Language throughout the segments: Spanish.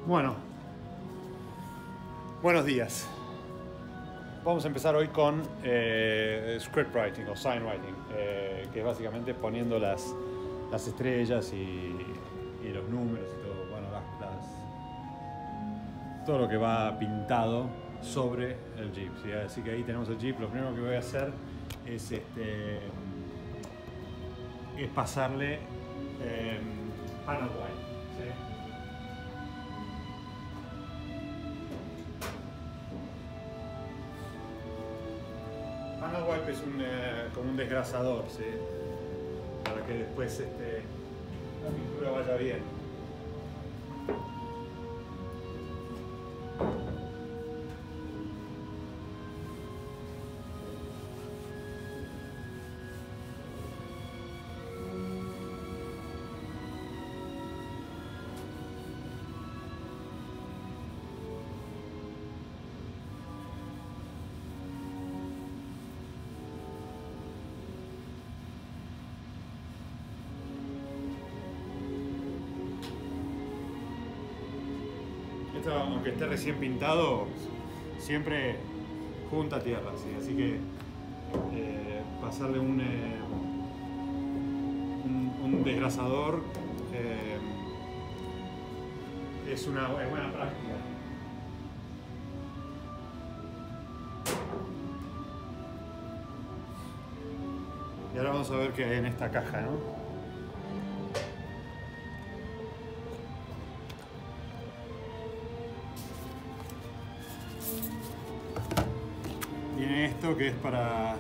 Bueno, buenos días. Vamos a empezar hoy con script writing o sign writing, que es básicamente poniendo las estrellas y los números y todo, bueno, todo lo que va pintado sobre el Jeep, ¿sí? Así que ahí tenemos el Jeep. Lo primero que voy a hacer es pasarle panel white, ¿sí? Panel wipe es como un desgrasador, ¿sí? Para que después la pintura vaya bien. Esto, aunque esté recién pintado, siempre junta tierra, ¿sí? Así que pasarle un desgrasador es buena práctica. Y ahora vamos a ver qué hay en esta caja, ¿no? Tiene esto que es para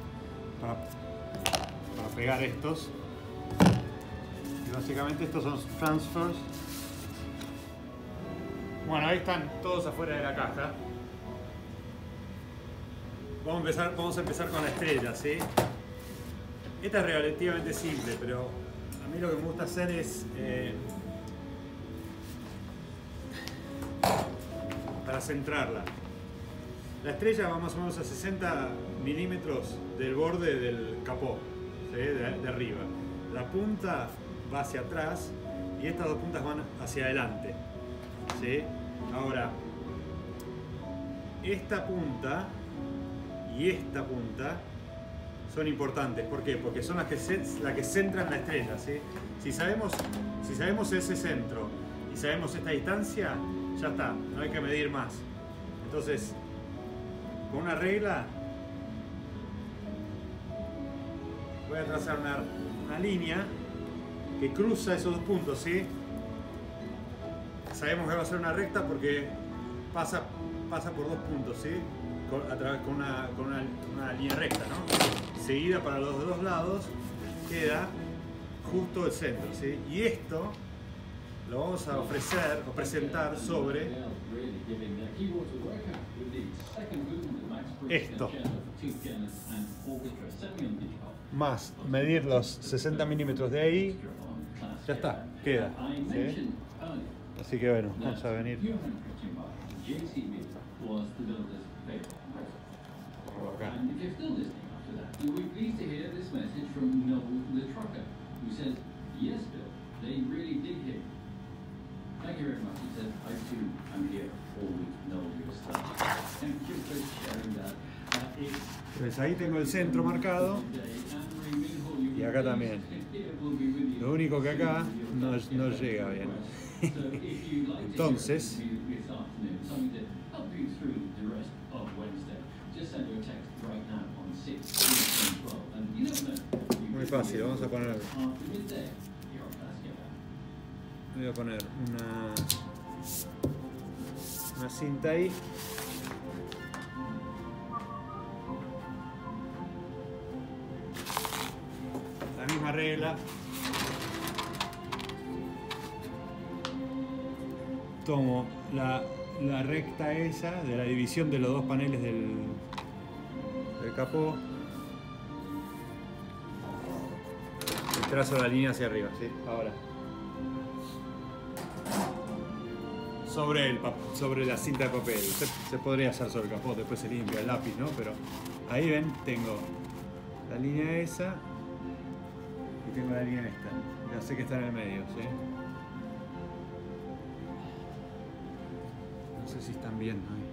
pegar estos. Y básicamente estos son transfers. Bueno, ahí están todos afuera de la caja. Vamos a empezar con la estrella, ¿sí? Esta es relativamente simple, pero a mí lo que me gusta hacer es para centrarla. La estrella va más o menos a 60 milímetros del borde del capó, ¿sí? de arriba. La punta va hacia atrás y estas dos puntas van hacia adelante, ¿sí? Ahora, esta punta y esta punta son importantes. ¿Por qué? Porque son las que centran la estrella, ¿sí? Si sabemos ese centro y sabemos esta distancia, ya está, no hay que medir más. Entonces, con una regla voy a trazar una línea que cruza esos dos puntos, ¿sí? Sabemos que va a ser una recta porque pasa por dos puntos, ¿sí? Con una línea recta, ¿no? Seguida para los dos lados queda justo el centro, ¿sí? Y esto lo vamos a ofrecer o presentar sobre esto, más medir los 60 milímetros de ahí, ya está, queda, ¿sí? Así que bueno, vamos a venir por acá. Thank you very much. He said, I too am here all week. No, you're a star. Thank you for sharing that. Pues ahí tengo el centro marcado y acá también. Lo único que acá no llega bien. Entonces, muy fácil, vamos a poner. Voy a poner una cinta ahí. La misma regla. Tomo la recta esa de la división de los dos paneles del capó. Y trazo la línea hacia arriba, ¿sí? Ahora. Sobre la cinta de papel. Se podría hacer sobre el capó, después se limpia el lápiz, ¿no? Pero ahí ven, tengo la línea esa y tengo la línea esta. Ya sé que está en el medio, ¿sí? sé si están viendo ahí.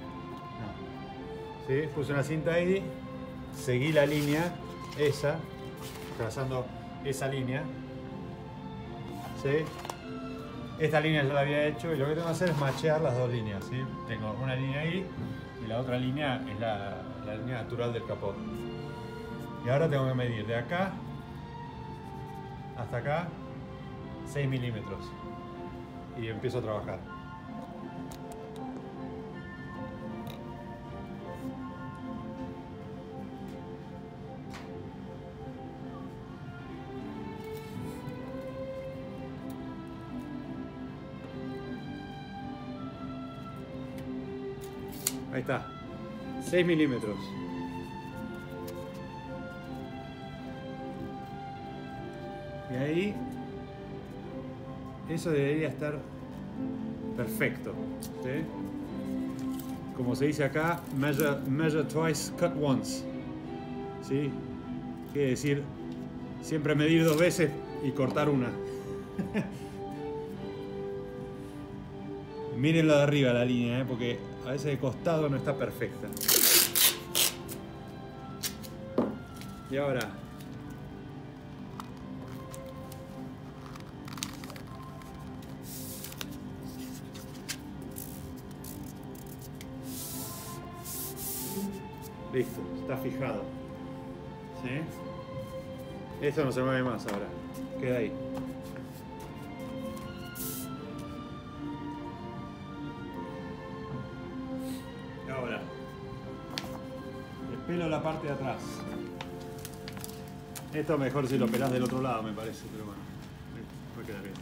No. ¿Sí? Puse una cinta ahí, seguí la línea, esa, trazando esa línea. ¿Sí? Esta línea ya la había hecho y lo que tengo que hacer es machear las dos líneas. ¿Sí? Tengo una línea ahí y la otra línea es la línea natural del capó. Y ahora tengo que medir de acá hasta acá 6 milímetros y empiezo a trabajar. Ahí está, 6 milímetros. Y ahí, eso debería estar perfecto. ¿Sí? Como se dice acá, measure twice, cut once. ¿Sí? Quiere decir, siempre medir 2 veces y cortar una. Miren la de arriba, la línea, porque a veces de costado no está perfecta. Y ahora, listo, está fijado. ¿Sí? Esto no se mueve más ahora, queda ahí. Ahora, despelo la parte de atrás. Esto mejor si lo pelás del otro lado, me parece, pero bueno, va a quedar bien.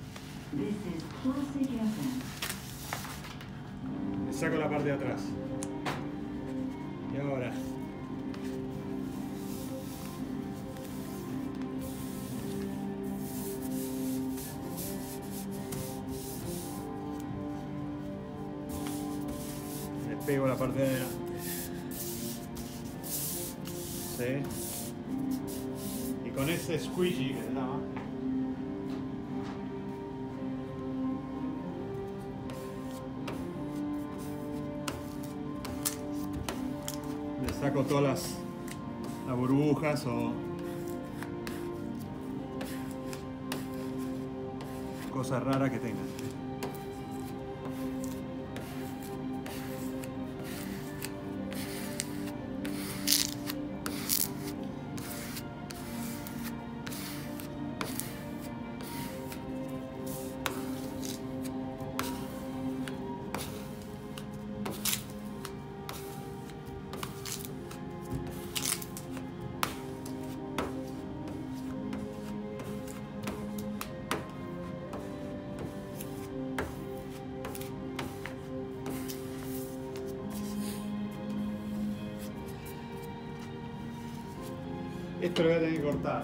Le saco la parte de atrás. Y ahora, le pego la parte de adelante. ¿Sí? Y con ese squeegee que se llama, le saco todas las burbujas o cosas raras que tengan. Esto lo voy a tener que cortar.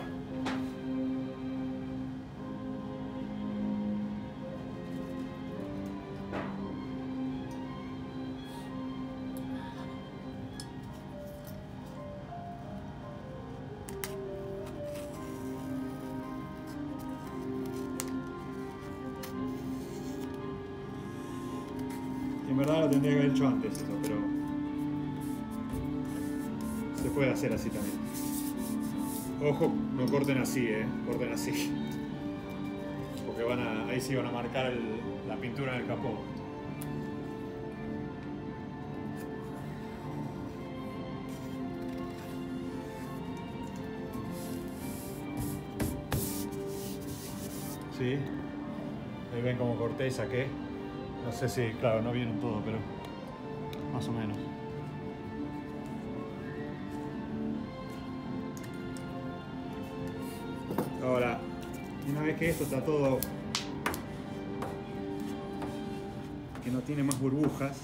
En verdad lo tendría que haber hecho antes esto, pero se puede hacer así también. Ojo, no corten así, corten así. Porque ahí sí van a marcar la pintura en el capó. ¿Sí? Ahí ven cómo corté y saqué. No sé si, claro, no vieron todo, pero más o menos. Ahora, una vez que esto está todo, que no tiene más burbujas,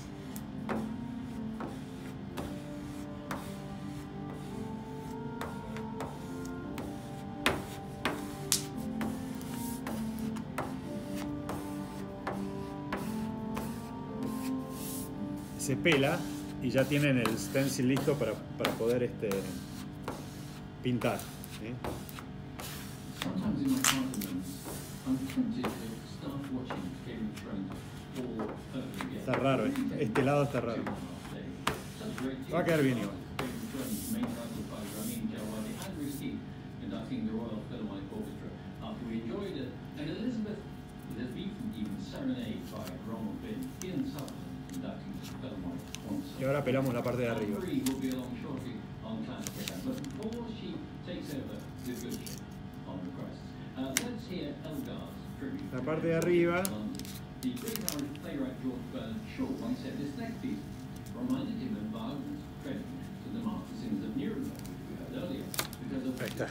se pela y ya tienen el stencil listo para poder pintar. ¿Sí? Sometimes in my arguments, I'm tempted to start watching Game of Thrones or Perfect Game. Está raro, este lado está raro. Va a quedar bien igual. Y ahora pelamos la parte de arriba. La parte de arriba. Ahí está.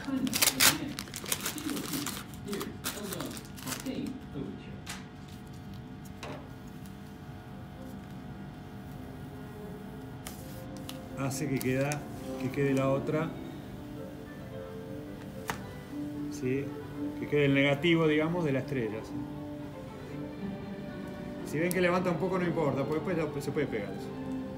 Hace que quede la otra, ¿sí? Que quede el negativo, digamos, de la estrella, ¿sí? Si ven que levanta un poco no importa, porque después se puede pegar eso.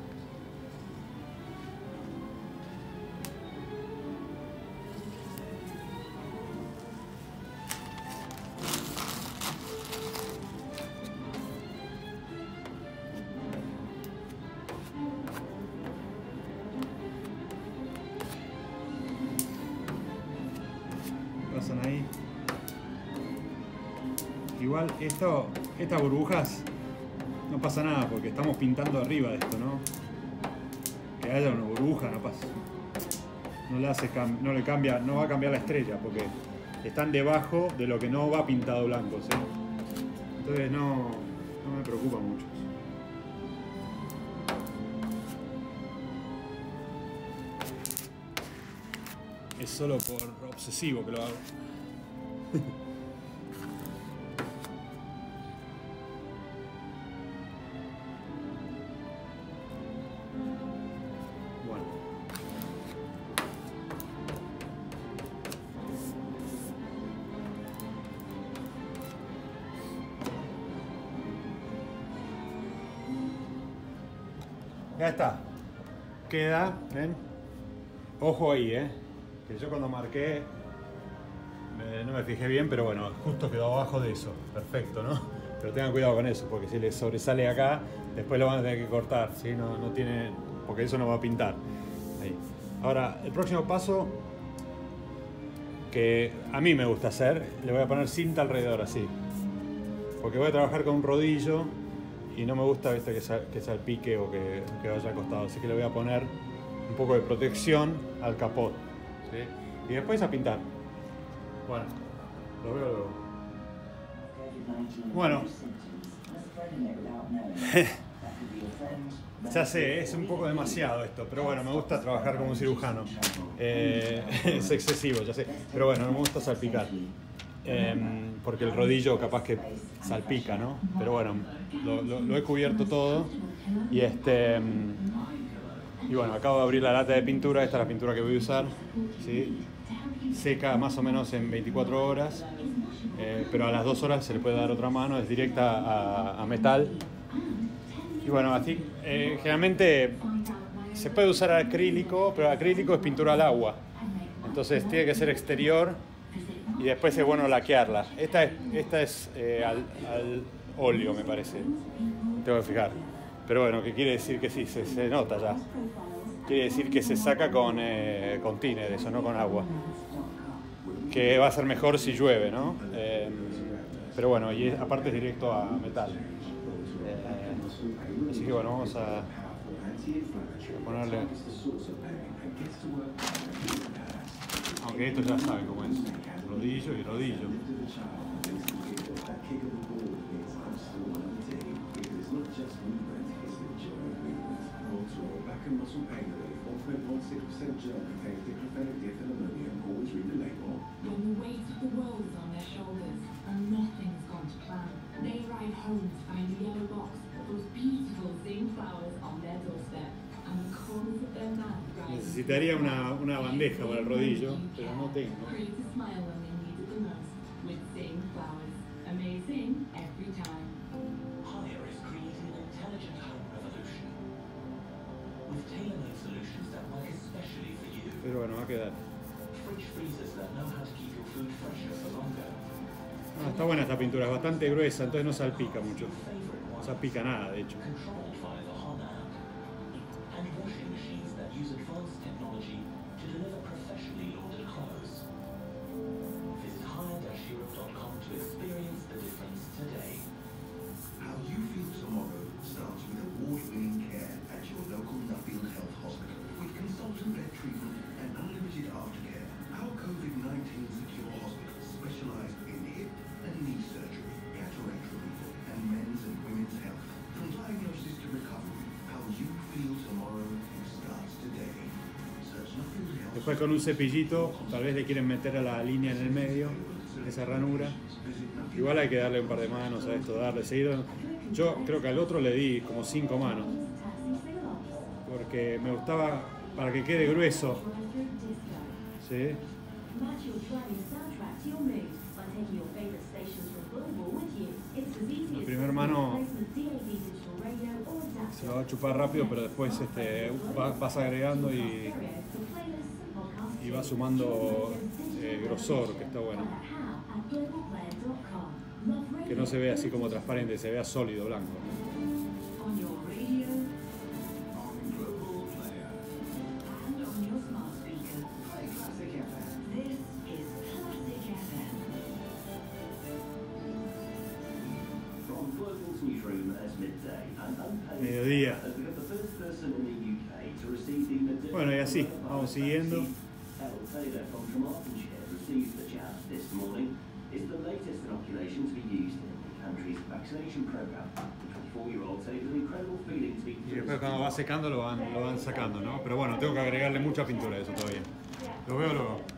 Pasan ahí. Igual estas burbujas no pasa nada porque estamos pintando arriba de esto, ¿no? Que haya una burbuja no pasa. No va a cambiar la estrella porque están debajo de lo que no va pintado blanco, ¿sí? Entonces no me preocupa mucho. Es solo por obsesivo que lo hago. Bueno. Ya está. Queda, ¿ven? Ojo ahí, que yo cuando marqué no me fijé bien, pero bueno, justo quedó abajo de eso. Perfecto, ¿no? Pero tengan cuidado con eso, porque si les sobresale acá, después lo van a tener que cortar, ¿sí? No tiene, porque eso no va a pintar. Ahí. Ahora, el próximo paso que a mí me gusta hacer, le voy a poner cinta alrededor así. Porque voy a trabajar con un rodillo y no me gusta, ¿viste? que salpique o que vaya al costado. Así que le voy a poner un poco de protección al capot, ¿sí? Y después a pintar. Bueno, lo veo luego. Bueno, ya sé, es un poco demasiado esto, pero bueno, me gusta trabajar como un cirujano. Es excesivo, ya sé, pero bueno, no me gusta salpicar. Porque el rodillo capaz que salpica, ¿no? Pero bueno, lo he cubierto todo y y bueno, acabo de abrir la lata de pintura. Esta es la pintura que voy a usar, ¿sí? Seca más o menos en 24 horas, pero a las 2 horas se le puede dar otra mano, es directa a metal. Y bueno, así generalmente se puede usar acrílico, pero acrílico es pintura al agua, entonces tiene que ser exterior y después es bueno laquearla. Esta es al óleo, me parece, tengo que fijar. Pero bueno, ¿qué quiere decir? Que sí, se nota ya. Quiere decir que se saca con tiner, eso, no con agua. Que va a ser mejor si llueve, ¿no? Pero bueno, y aparte es directo a metal. Así que bueno, vamos a ponerle... Aunque esto ya saben cómo es. Rodillo y rodillo. When the weight of the world is on their shoulders and nothing's gone to plan, they ride home to find a yellow box of those beautiful zinc flowers on their doorstep, and the corners of their mouth rise. Necesitaría una bandeja para el rodillo, pero no tengo. Create a smile when they need it the most with zinc flowers. Amazing every time. Haier is creating an intelligent home revolution with tailor-made solutions that work especially for you. Pero bueno, va a quedar. Fridge freezers that know how to keep your food fresher for longer. Está buena esta pintura, es bastante gruesa, entonces no salpica mucho. Favorite O sea, pica nada, de hecho. controlled via the Hum app, and washing machines that use advanced technology to deliver professionally laundered clothes. Visit hire-europe.com to experience the difference today. How you feel tomorrow starts with award-winning care at your local Nuffield Health Hospital with consultant-led treatment and unlimited aftercare. Our COVID-19 secure hospitals specialise in hip and knee surgery, cataract removal, and men's and women's health. From diagnosis to recovery, how you feel tomorrow starts today. Search Nuffield Health. Después con un cepillito, tal vez le quieren meter a la línea en el medio, esa ranura. Igual hay que darle un par de manos a esto, darle seguido. Yo creo que al otro le di como 5 manos, porque me gustaba para que quede grueso. ¿Sí? La primera mano se lo va a chupar rápido, pero después vas agregando y va sumando grosor, que está bueno. Que no se vea así como transparente, se vea sólido, blanco. On your radio On Global Player. and on your smart speaker. Play Classic FM. This is Classic FM. From Global's newsroom at midday, and unpaid Mediodía. as we have the first person in the UK to receive the medicinal Bueno, y así, vamos siguiendo. Harold Taylor from Carmarthenshire received the jab this morning. It's the latest inoculation to be used in the country's vaccination program. The 24-year-old said it was an incredible feeling to be Y después cuando va secando lo van sacando, ¿no? Pero bueno, tengo que agregarle mucha pintura a eso todavía. Lo veo luego.